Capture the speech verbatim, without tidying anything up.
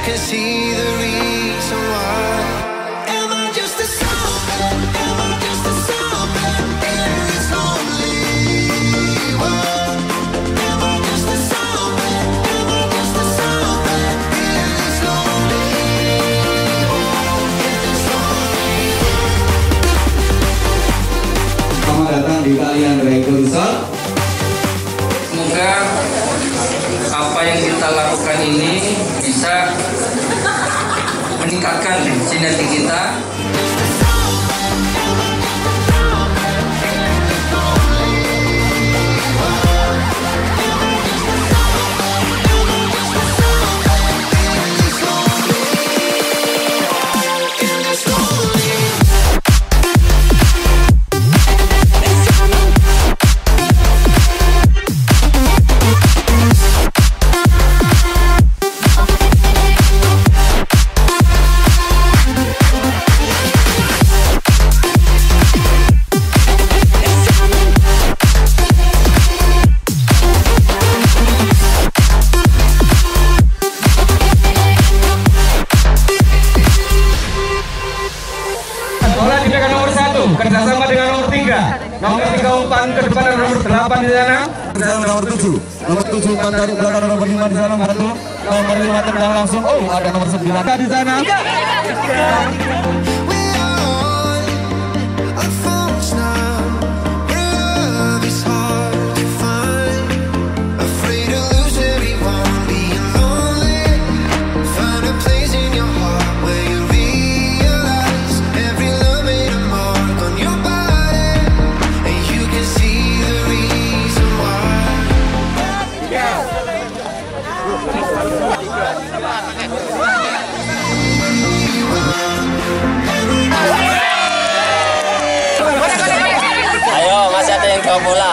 can see the reason why. Am I just a songbird? Am I just a songbird in this lonely world? Am I just a songbird? Am I just a songbird in this lonely world? In this lonely world. Selamat datang di kalian Dragon Soul. Semoga apa yang kita lakukan ini bisa meningkatkan sinergi kita. Kerjasama dengan nomor tiga, nomor tiga umpan ke depan dan nomor delapan di sana. Nomor tujuh, nomor tujuh umpan dari belakang nomor lima di sana. Satu, nomor lima tendang langsung. Oh, ada nomor sembilan di sana. Ayo, masih ada yang bawa bola.